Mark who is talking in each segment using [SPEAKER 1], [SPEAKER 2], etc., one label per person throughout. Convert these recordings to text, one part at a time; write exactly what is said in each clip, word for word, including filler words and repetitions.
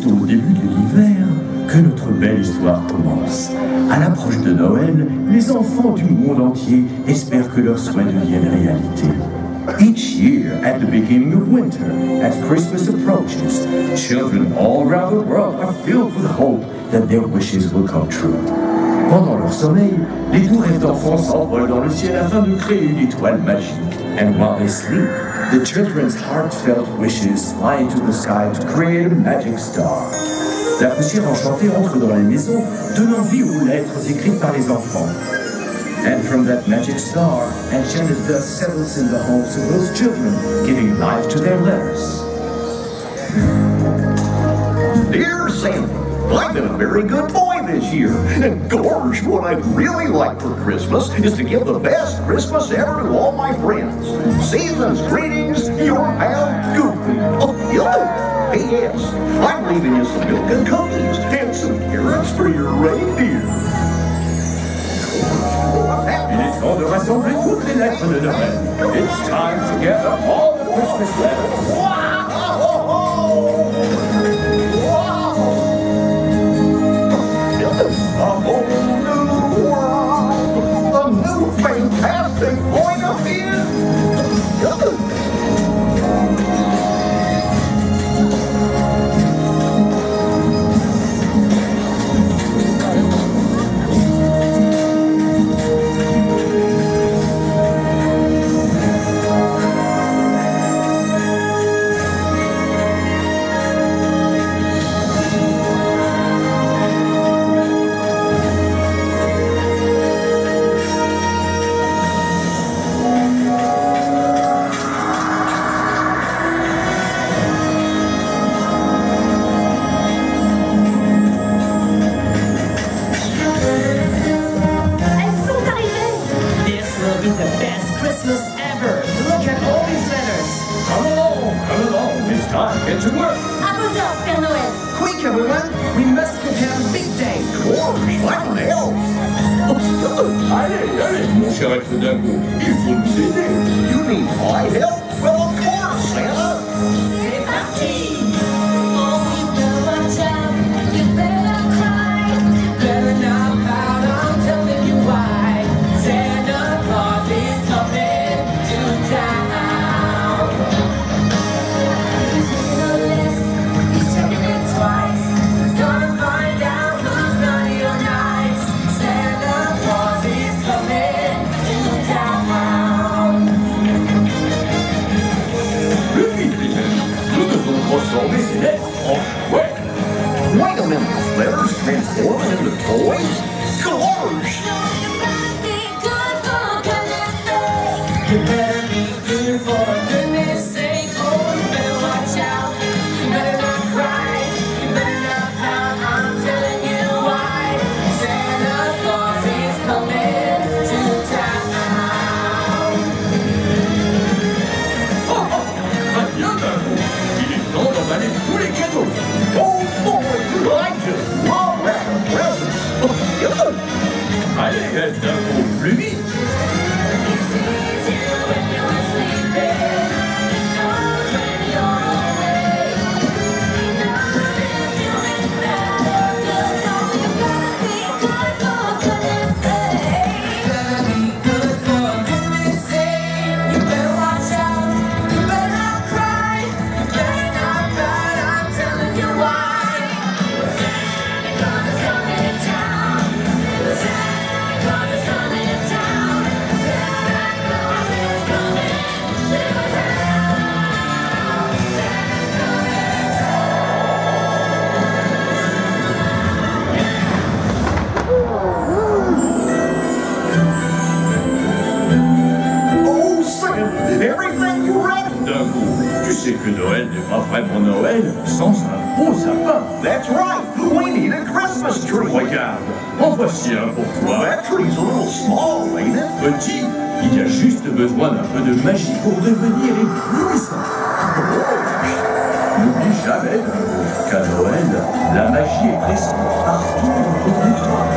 [SPEAKER 1] au début de l'hiver que notre belle histoire commence. À l'approche de Noël, les enfants du monde entier espèrent que leurs souhaits deviennent réalité. Each year, at the beginning of winter, as Christmas approaches, children all around the world are filled with hope that their wishes will come true. Pendant leur sommeil, les doux rêves d'enfants s'envolent dans le ciel afin de créer une étoile magique. And while they sleep, the children's heartfelt wishes fly into the sky to create a magic star. La poussière enchantée entre dans les maisons, donnant vie aux lettres écrites par les enfants. And from that magic star, enchanted dust settles in the homes of those children, giving life to their letters.
[SPEAKER 2] Dear Santa, I've been a very good boy this year. And gosh, what I'd really like for Christmas is to give the best Christmas ever to all my friends. Season's greetings, your pal Goofy. Oh, yeah. P S I'm leaving you some milk and cookies and some carrots for your reindeer.
[SPEAKER 1] Il est temps de rassembler toutes les lettres de Noël. It's time to gather all the Christmas letters.
[SPEAKER 2] Wow! A whole new world, a new fantastic point of view.
[SPEAKER 1] Get to work!
[SPEAKER 3] À vos ordres, Père Noël!
[SPEAKER 4] Quick, everyone! We must prepare a big day!
[SPEAKER 2] Gosh, what else?
[SPEAKER 1] Allez, allez, mon cher elfe dingo, il faut nous aider!
[SPEAKER 2] You need my help? Well, of course, Santa!
[SPEAKER 3] C'est parti! Oh, you better watch out, you better not cry, you better not pout, I'm telling you why. Santa Claus is coming to town. He's making a list, he's checking it twice, he's gonna find out who's naughty or nice. Santa Claus is coming to town.
[SPEAKER 1] Plus vite, les amis, nous devons transformer ces lettres en chouettes!
[SPEAKER 2] Wait a minute, letters transform into toys? Gosh!
[SPEAKER 3] You better be good for goodness sake. Oh, you better watch out. You better not cry. You better not pout. I'm telling you why. Santa Claus is coming to town.
[SPEAKER 1] Oh, oh, très bien, dingo! Il est temps d'emballer tous les cadeaux!
[SPEAKER 2] Oh boy, I just love wrapping presents!
[SPEAKER 1] Allez, elfe dingo, plus vite!
[SPEAKER 3] He sees you when you're sleeping. He knows when you're away. He knows if you're in bed. So you better be good for goodness sake. You better be good for goodness sake. You better watch out. You better not cry. You better not pout. I'm telling you why. Santa Claus is coming to town. Santa Claus is coming to town. Santa Claus is coming to town. Santa's coming to
[SPEAKER 2] Oh, Santa, everything you read?
[SPEAKER 1] Dingo, tu sais que Noël n'est pas vraiment Noël sans un beau sapin!
[SPEAKER 2] That's right, we need a Christmas tree.
[SPEAKER 1] Regarde, en voici un pour toi!
[SPEAKER 2] That tree's a little small, ain't it?
[SPEAKER 1] Petit, il y a juste besoin d'un peu de magie pour devenir éblouissant. N'oublie jamais, Dingo, qu'à Noël, la magie est présente partout autour de toi.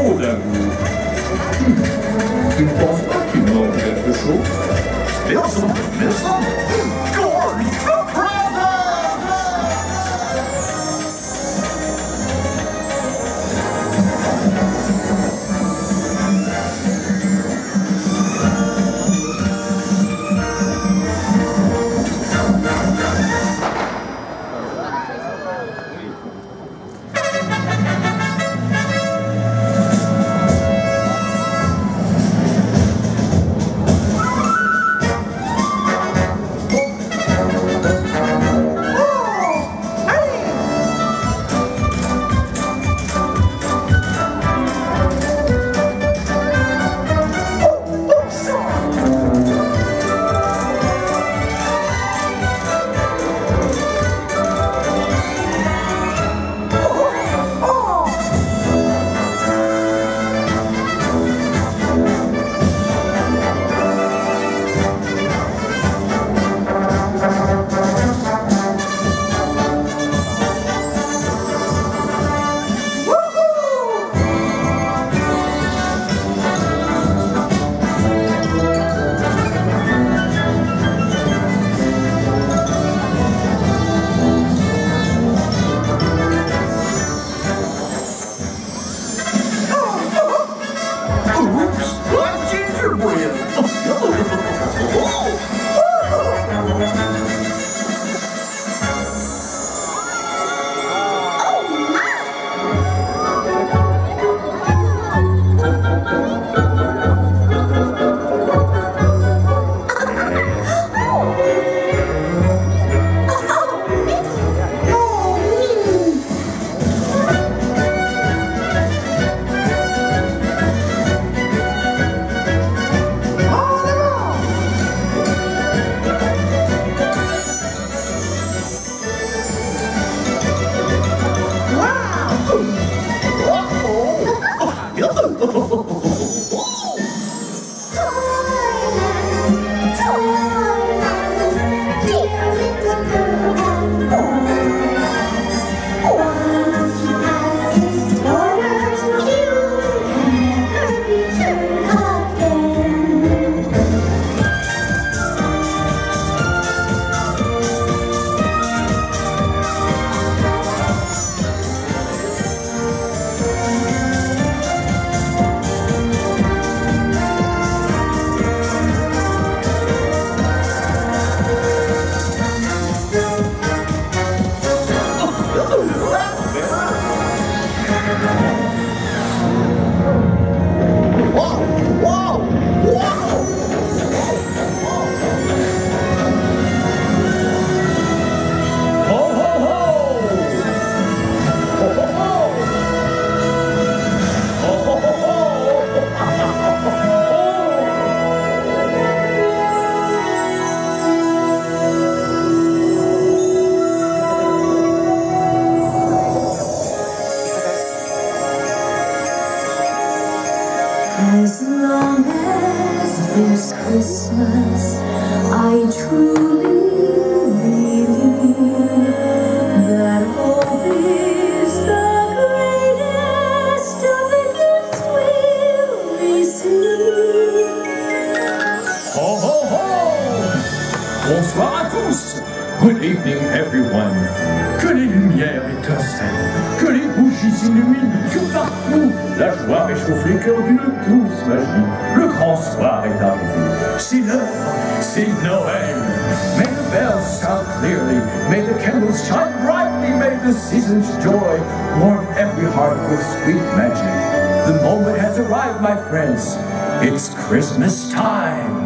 [SPEAKER 1] trop d'amour. Hmm. Tu ne penses pas qu'il manque quelque chose?
[SPEAKER 2] Still something missing? George, the present!
[SPEAKER 3] As long as there's Christmas, I truly believe that hope is the greatest of the gifts we'll receive.
[SPEAKER 1] Ho, ho, ho! Bonsoir à tous! Good evening, everyone! Que les lumières étincellent, que les bougies s'illuminent, que partout la joie réchauffe les cœurs d'une douce magie. Le grand soir est arrivé. C'est l'heure, c'est Noël. May the bells sound clearly, may the candles shine brightly, may the season's joy warm every heart with sweet magic. The moment has arrived, my friends. It's Christmas time.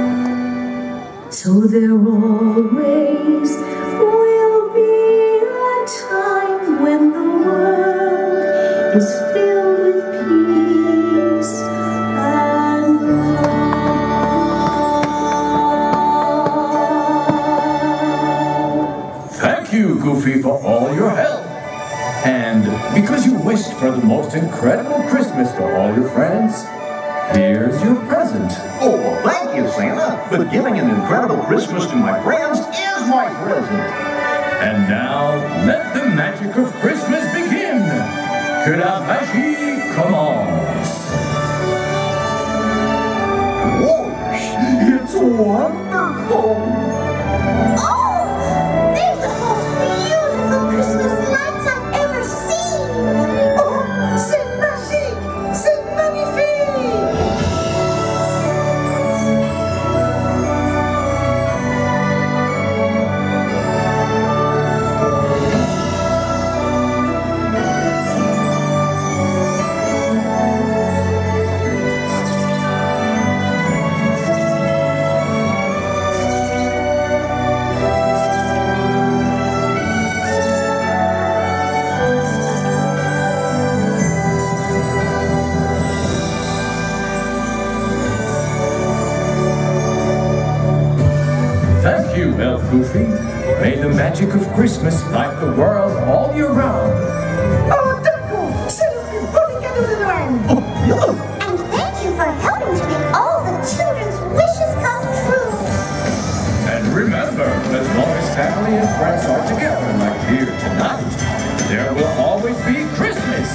[SPEAKER 3] So there always will be a time when the world is filled with peace and love.
[SPEAKER 1] Thank you, Goofy, for all your help. And because you wished for the most incredible Christmas to all your friends, here's your present.
[SPEAKER 2] Oh, well, thank you, Santa. But giving an incredible Christmas to my friends is my present.
[SPEAKER 1] And now, let the magic of Christmas begin. Que la magie commence.
[SPEAKER 2] beautiful.
[SPEAKER 3] Oh, they're the most beautiful Christmas lights I've ever seen.
[SPEAKER 4] Oh, c'est magique! C'est magnifique!
[SPEAKER 1] Thank you, Elf Goofy. May the magic of Christmas light the world all year round.
[SPEAKER 4] Oh, d'accord! C'est le plus beau des cadeaux de Noël!
[SPEAKER 3] And thank you for helping to make all the children's wishes come true.
[SPEAKER 1] And remember, as long as family and friends are together like here tonight, there will always be Christmas.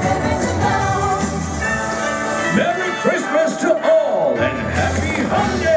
[SPEAKER 1] Merry Christmas to all and happy holidays!